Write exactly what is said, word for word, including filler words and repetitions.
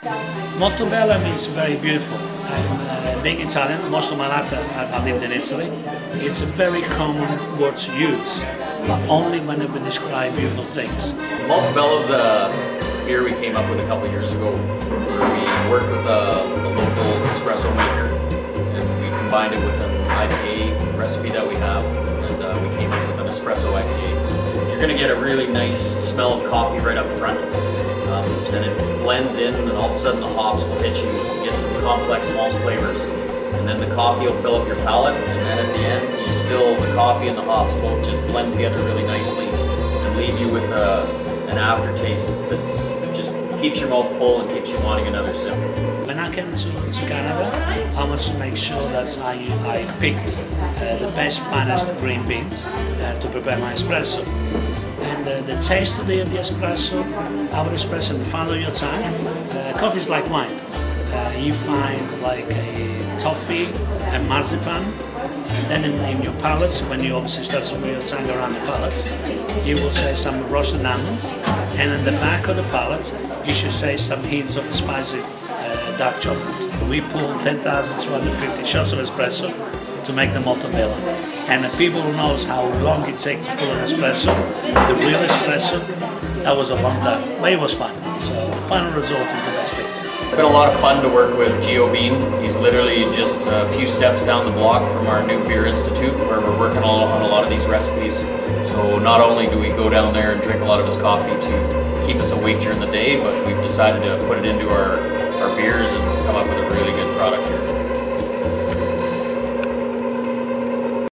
Molto Bella means very beautiful. And uh, being Italian, most of my life I, I lived in Italy, it's a very common word to use, but only when we describe beautiful things. Molto Bella is a beer we came up with a couple of years ago, where we worked with a, a local espresso maker, and we combined it with an I P A recipe that we have, and uh, we came up with an espresso I P A. You're going to get a really nice smell of coffee right up front. Um, then it blends in, and all of a sudden the hops will hit you. You get some complex malt flavors, and then the coffee will fill up your palate, and then at the end you still, the coffee and the hops both just blend together really nicely and leave you with a, an aftertaste that just keeps your mouth full and keeps you wanting another sip. When I came to, to Canada, I wanted to make sure that I, I picked uh, the best, finest green beans uh, to prepare my espresso. And uh, the taste of the, the espresso, our espresso in the fun of your time, uh, coffee is like wine. Uh, you find like a toffee and marzipan, and then in, in your palate, when you obviously start to move your tongue around the palate, you will say some roasted almonds, and in the back of the palate, you should say some hints of spicy uh, dark chocolate. We pull ten thousand two hundred fifty shots of espresso to make the Molto Bella. And the people who knows how long it takes to pull an espresso, the real espresso, that was a long time, but it was fun. So the final result is the best thing. It's been a lot of fun to work with Giobean. He's literally just a few steps down the block from our new beer institute, where we're working on a lot of these recipes. So not only do we go down there and drink a lot of his coffee to keep us awake during the day, but we've decided to put it into our, our beers and